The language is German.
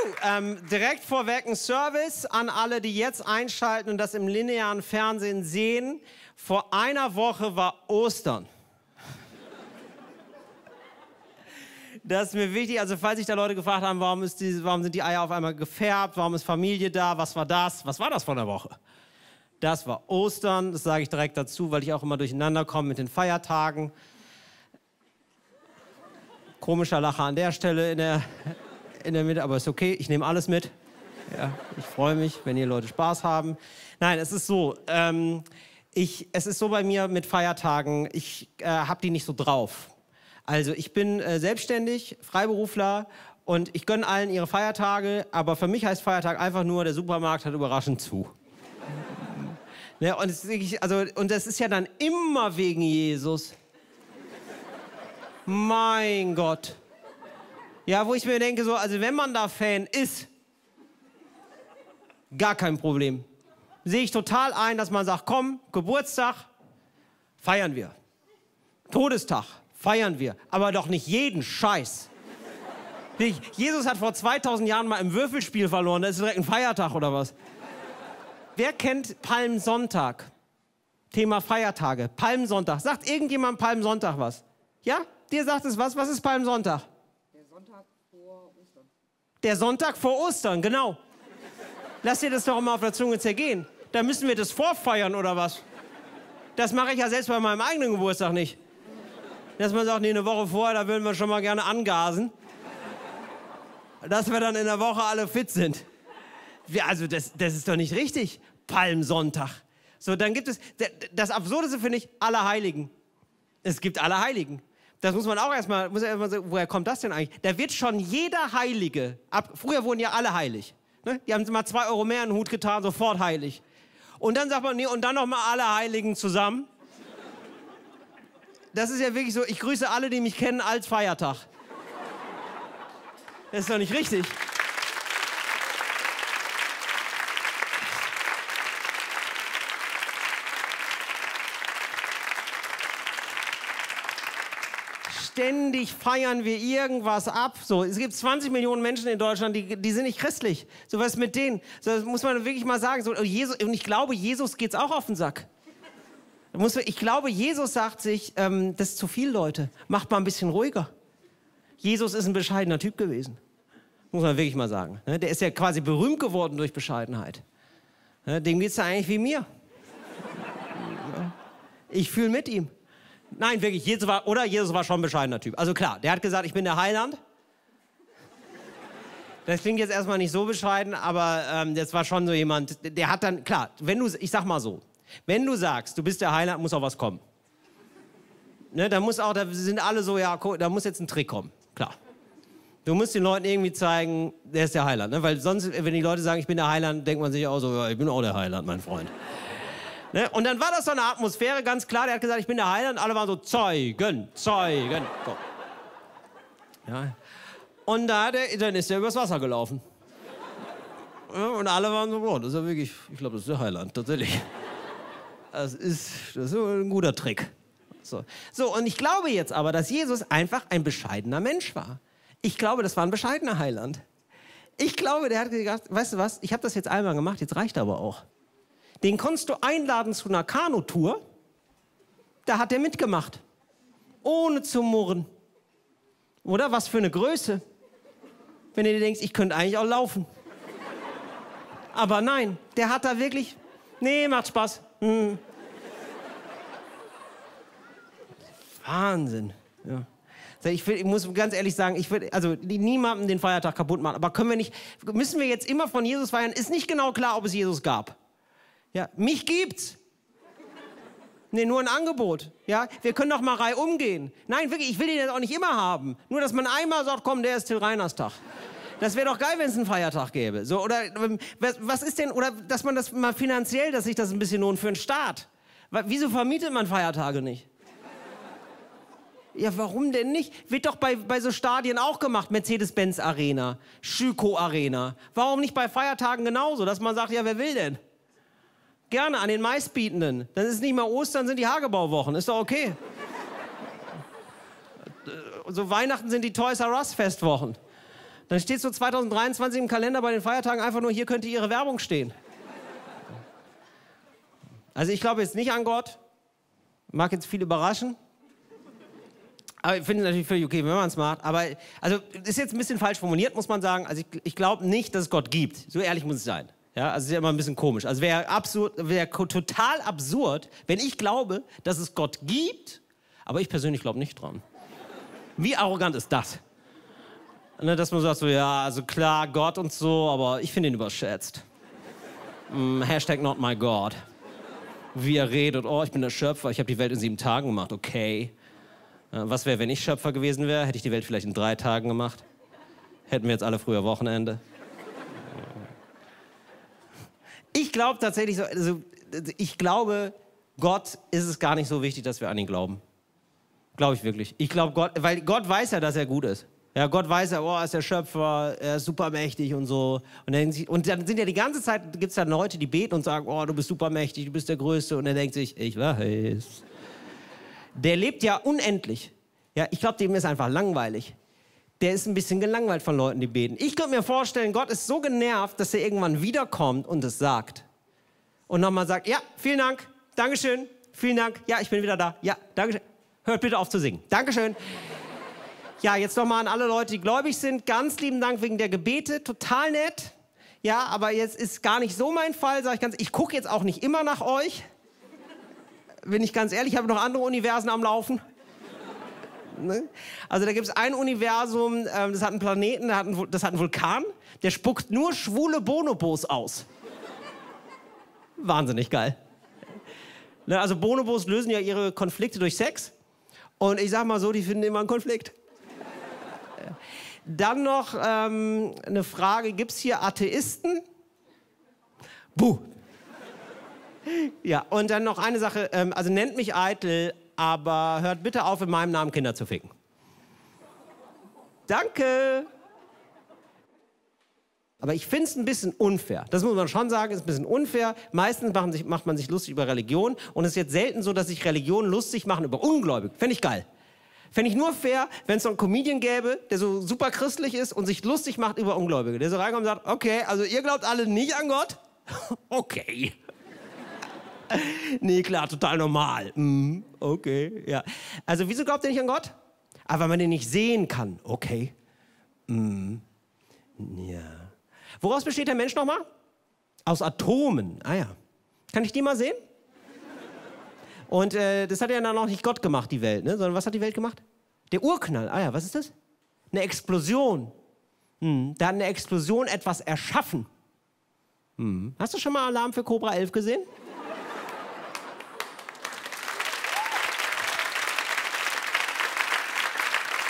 Direkt vorweg ein Service an alle, die jetzt einschalten und das im linearen Fernsehen sehen. Vor einer Woche war Ostern. Das ist mir wichtig, also falls sich da Leute gefragt haben, warum sind die Eier auf einmal gefärbt, warum ist Familie da, was war das? Was war das vor einer Woche? Das war Ostern, das sage ich direkt dazu, weil ich auch immer durcheinander komme mit den Feiertagen. Komischer Lacher an der Stelle in der Mitte, aber ist okay, ich nehme alles mit. Ja, ich freue mich, wenn ihr Leute Spaß haben. Nein, es ist so, es ist so bei mir mit Feiertagen, ich habe die nicht so drauf. Also ich bin selbstständig, Freiberufler und ich gönne allen ihre Feiertage, aber für mich heißt Feiertag einfach nur, der Supermarkt hat überraschend zu. Ja, und das ist ja dann immer wegen Jesus. Mein Gott. Ja, wo ich mir denke, so, also wenn man da Fan ist, gar kein Problem. Sehe ich total ein, dass man sagt, komm, Geburtstag, feiern wir. Todestag, feiern wir. Aber doch nicht jeden Scheiß. Jesus hat vor 2000 Jahren mal im Würfelspiel verloren, das ist direkt ein Feiertag oder was? Wer kennt Palmsonntag? Thema Feiertage, Palmsonntag. Sagt irgendjemand Palmsonntag was? Ja? Dir sagt es was? Was ist Palmsonntag? Der Sonntag vor Ostern. Der Sonntag vor Ostern, genau. Lass dir das doch mal auf der Zunge zergehen. Da müssen wir das vorfeiern, oder was? Das mache ich ja selbst bei meinem eigenen Geburtstag nicht. Dass man sagt, nee, eine Woche vorher, da würden wir schon mal gerne angasen. Dass wir dann in der Woche alle fit sind. Also das ist doch nicht richtig. Palmsonntag. So, dann gibt es, das Absurdeste finde ich, Allerheiligen. Es gibt Allerheiligen. Das muss man auch erstmal sagen, woher kommt das denn eigentlich? Da wird schon jeder Heilige, früher wurden ja alle heilig. Ne? Die haben mal 2 Euro mehr in den Hut getan, sofort heilig. Und dann sagt man, nee, und dann nochmal alle Heiligen zusammen. Das ist ja wirklich so, ich grüße alle, die mich kennen, als Feiertag. Das ist doch nicht richtig. Ständig feiern wir irgendwas ab. So, es gibt 20 Millionen Menschen in Deutschland, die sind nicht christlich. So, was ist mit denen? So, das muss man wirklich mal sagen. So, und ich glaube, Jesus geht's auch auf den Sack. Ich glaube, Jesus sagt sich, das ist zu viel, Leute. Macht mal ein bisschen ruhiger. Jesus ist ein bescheidener Typ gewesen. Muss man wirklich mal sagen. Der ist ja quasi berühmt geworden durch Bescheidenheit. Dem geht's ja eigentlich wie mir. Ich fühle mit ihm. Nein, wirklich, Jesus war schon ein bescheidener Typ. Also klar, der hat gesagt, ich bin der Heiland. Das klingt jetzt erstmal nicht so bescheiden, aber das war schon so jemand, der hat dann, klar, ich sag mal so, wenn du sagst, du bist der Heiland, muss auch was kommen. Ne, da sind alle so, ja, da muss jetzt ein Trick kommen, klar. Du musst den Leuten irgendwie zeigen, der ist der Heiland. Ne? Weil sonst, wenn die Leute sagen, ich bin der Heiland, denkt man sich auch so, ja, ich bin auch der Heiland, mein Freund. Ne? Und dann war das so eine Atmosphäre, ganz klar, der hat gesagt, ich bin der Heiland, alle waren so, Zeugen. So. Ja. Und dann ist er übers Wasser gelaufen. Ja, und alle waren so, boah, das ist ja wirklich, ich glaube, das ist der Heiland, tatsächlich. Das ist ein guter Trick. So, und ich glaube jetzt aber, dass Jesus einfach ein bescheidener Mensch war. Ich glaube, das war ein bescheidener Heiland. Ich glaube, der hat gesagt, weißt du was, ich habe das jetzt einmal gemacht, jetzt reicht aber auch. Den konntest du einladen zu einer Kanutour, da hat er mitgemacht. Ohne zu murren. Oder was für eine Größe. Wenn du dir denkst, ich könnte eigentlich auch laufen. Aber nein, der hat da wirklich, nee, macht Spaß. Wahnsinn. Ja. Ich muss ganz ehrlich sagen, ich würde niemandem den Feiertag kaputt machen. Aber müssen wir jetzt immer von Jesus feiern? Ist nicht genau klar, ob es Jesus gab. Ja, mich gibt's. Nee, nur ein Angebot. Ja, wir können doch mal reihum gehen. Nein, wirklich, ich will den jetzt auch nicht immer haben. Nur, dass man einmal sagt, komm, der ist Till Reiners Tag. Das wäre doch geil, wenn es einen Feiertag gäbe. So, oder was ist denn, oder dass man das mal finanziell, dass sich das ein bisschen lohnt für einen Staat. Wieso vermietet man Feiertage nicht? Ja, warum denn nicht? Wird doch bei so Stadien auch gemacht. Mercedes-Benz Arena, Schüko Arena. Warum nicht bei Feiertagen genauso, dass man sagt, ja, wer will denn? Gerne, an den Meistbietenden. Dann ist es nicht mehr Ostern, sind die Hagebauwochen. Ist doch okay. So Weihnachten sind die Toys R Us Festwochen. Dann steht so 2023 im Kalender bei den Feiertagen einfach nur, hier könnte Ihre Werbung stehen. Also ich glaube jetzt nicht an Gott. Mag jetzt viel überraschen. Aber ich finde es natürlich völlig okay, wenn man es macht. Aber also ist jetzt ein bisschen falsch formuliert, muss man sagen. Also ich glaube nicht, dass es Gott gibt. So ehrlich muss es sein. Ja, also ist ja immer ein bisschen komisch. Also wäre total absurd, wenn ich glaube, dass es Gott gibt, aber ich persönlich glaube nicht dran. Wie arrogant ist das? Ne, dass man sagt so, ja, also klar, Gott und so, aber ich finde ihn überschätzt. Hashtag not my God. Wie er redet, oh, ich bin der Schöpfer, ich habe die Welt in 7 Tagen gemacht, okay. Was wäre, wenn ich Schöpfer gewesen wäre? Hätte ich die Welt vielleicht in 3 Tagen gemacht? Hätten wir jetzt alle früher Wochenende? Ich glaube tatsächlich so, also ich glaube, Gott ist es gar nicht so wichtig, dass wir an ihn glauben. Glaube ich wirklich. Ich glaube Gott, weil Gott weiß ja, dass er gut ist. Ja, Gott weiß ja, oh, er ist der Schöpfer, er ist supermächtig und so. Und dann sind ja die ganze Zeit, gibt es dann Leute, die beten und sagen, oh, du bist supermächtig, du bist der Größte. Und er denkt sich, ich weiß. Der lebt ja unendlich. Ja, ich glaube, dem ist einfach langweilig. Der ist ein bisschen gelangweilt von Leuten, die beten. Ich könnte mir vorstellen, Gott ist so genervt, dass er irgendwann wiederkommt und es sagt. Und nochmal sagt, ja, vielen Dank, Dankeschön, vielen Dank, ja, ich bin wieder da, ja, Dankeschön. Hört bitte auf zu singen, Dankeschön. Ja, jetzt nochmal an alle Leute, die gläubig sind, ganz lieben Dank wegen der Gebete, total nett. Ja, aber jetzt ist gar nicht so mein Fall, sage ich ganz, ich gucke jetzt auch nicht immer nach euch. Bin ich ganz ehrlich, ich habe noch andere Universen am Laufen. Ne? Also da gibt es ein Universum, das hat einen Planeten, das hat einen Vulkan, der spuckt nur schwule Bonobos aus. Wahnsinnig geil. Ne, also Bonobos lösen ja ihre Konflikte durch Sex. Und ich sag mal so, die finden immer einen Konflikt. Dann noch eine Frage, gibt es hier Atheisten? Buh. Ja, und dann noch eine Sache, also nennt mich eitel, aber hört bitte auf, in meinem Namen Kinder zu ficken. Danke. Aber ich finde es ein bisschen unfair. Das muss man schon sagen, ist ein bisschen unfair. Meistens macht man sich lustig über Religion. Und es ist jetzt selten so, dass sich Religionen lustig machen über Ungläubige. Fände ich geil. Fände ich nur fair, wenn es so einen Comedian gäbe, der so super christlich ist und sich lustig macht über Ungläubige. Der so reinkommt und sagt, okay, also ihr glaubt alle nicht an Gott? Okay. Nee, klar, total normal. Okay, ja. Also wieso glaubt ihr nicht an Gott? Aber weil man den nicht sehen kann. Okay. Ja. Woraus besteht der Mensch nochmal? Aus Atomen. Ah ja. Kann ich die mal sehen? Und das hat ja dann noch nicht Gott gemacht, die Welt, ne? Sondern was hat die Welt gemacht? Der Urknall. Ah ja, was ist das? Eine Explosion. Da hat eine Explosion etwas erschaffen. Hast du schon mal Alarm für Cobra 11 gesehen?